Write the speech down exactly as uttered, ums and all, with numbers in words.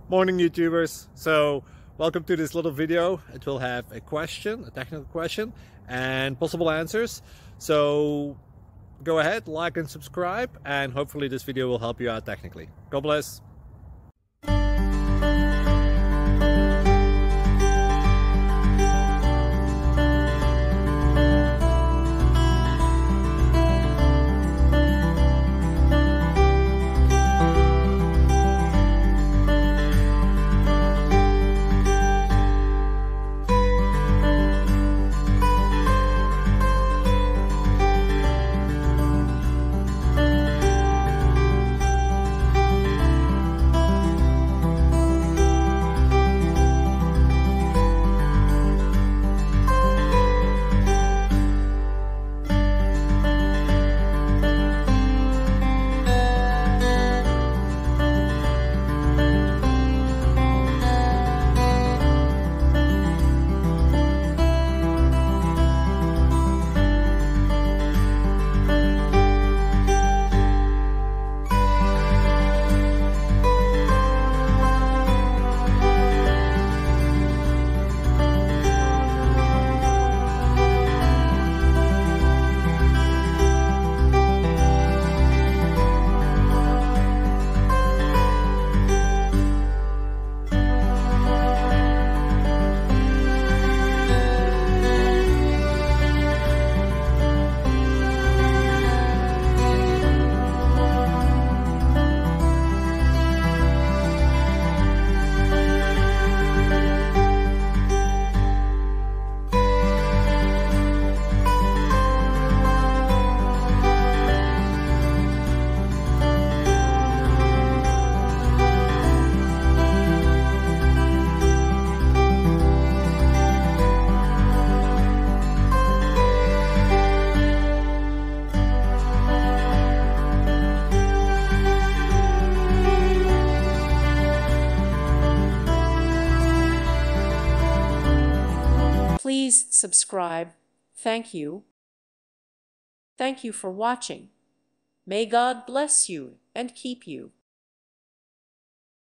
Morning YouTubers. So welcome to this little video. It will have a question, a technical question, and possible answers. So go ahead, like and subscribe, and hopefully this video will help you out technically. God bless. Please subscribe. Thank you. Thank you for watching. May God bless you and keep you.